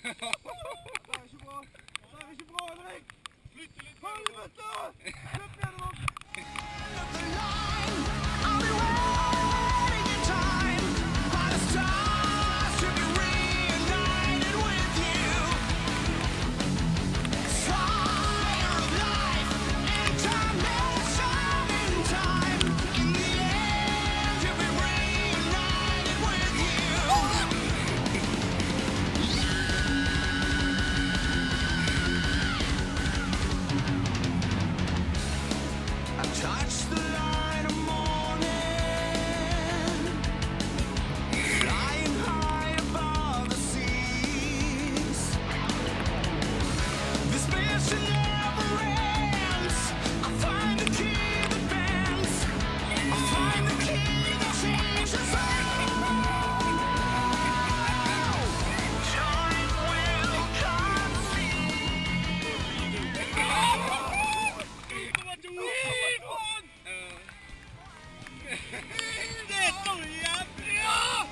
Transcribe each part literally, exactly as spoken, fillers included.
Det er ikke bra. Det er ikke bra, Henrik. Helvete! Løp gjennom. Touch the light of morning, flying high above the seas. This mission never ends. I find the key that bends. I find the key that changes all. Joy will come Det er så jævlig! Ja!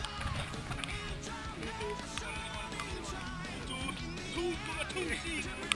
To, to, to, to, to,